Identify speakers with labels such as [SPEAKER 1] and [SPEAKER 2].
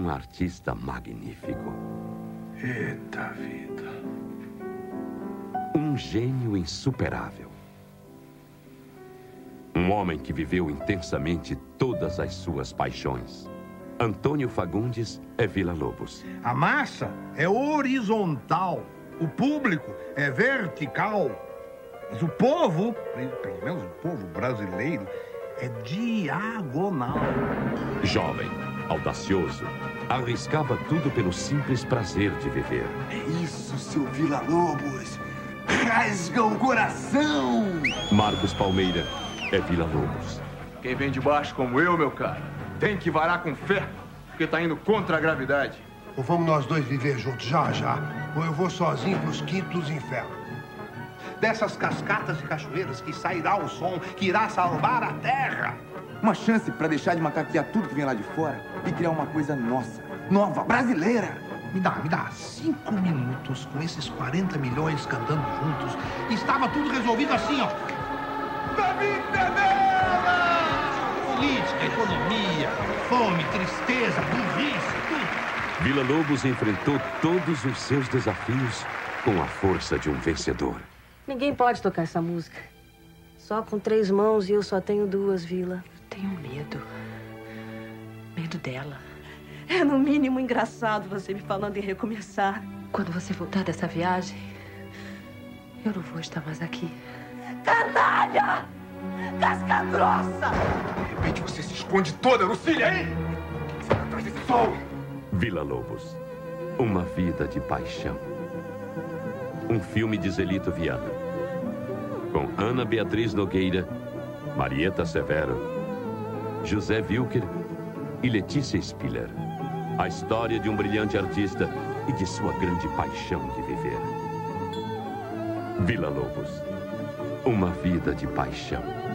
[SPEAKER 1] um artista magnífico.
[SPEAKER 2] Eita vida.
[SPEAKER 1] Um gênio insuperável. Um homem que viveu intensamente todas as suas paixões. Antônio Fagundes é Villa-Lobos.
[SPEAKER 2] A massa é horizontal. O público é vertical. Mas o povo, pelo menos o povo brasileiro, é diagonal.
[SPEAKER 1] Jovem, audacioso, arriscava tudo pelo simples prazer de viver.
[SPEAKER 3] É isso, seu Villa-Lobos. Rasga o coração.
[SPEAKER 1] Marcos Palmeira é Villa-Lobos.
[SPEAKER 4] Quem vem de baixo como eu, meu cara, tem que varar com fé, porque tá indo contra a gravidade.
[SPEAKER 5] Ou vamos nós dois viver juntos já, ou eu vou sozinho pros quintos dos infernos. Dessas cascatas e cachoeiras que sairá o som que irá salvar a terra.
[SPEAKER 3] Uma chance para deixar de macaquear tudo que vem lá de fora e criar uma coisa nossa, nova, brasileira.
[SPEAKER 5] Me dá 5 minutos com esses 40 milhões cantando juntos e estava tudo resolvido assim, ó.
[SPEAKER 2] Da vintana!
[SPEAKER 5] Política, economia, fome, tristeza, burrice, tudo.
[SPEAKER 1] Villa-Lobos enfrentou todos os seus desafios com a força de um vencedor.
[SPEAKER 6] Ninguém pode tocar essa música. Só com 3 mãos e eu só tenho 2, Vila.
[SPEAKER 7] Tenho medo. Medo dela.
[SPEAKER 6] É no mínimo engraçado você me falando em recomeçar.
[SPEAKER 7] Quando você voltar dessa viagem, eu não vou estar mais aqui.
[SPEAKER 6] Canalha! Casca grossa!
[SPEAKER 4] De repente você se esconde toda, Lucília, hein? Você tá atrás desse sol.
[SPEAKER 1] Villa-Lobos, uma vida de paixão. Um filme de Zelito Viana. Com Ana Beatriz Nogueira, Marieta Severo, José Wilker e Letícia Spiller. A história de um brilhante artista e de sua grande paixão de viver. Villa-Lobos, uma vida de paixão.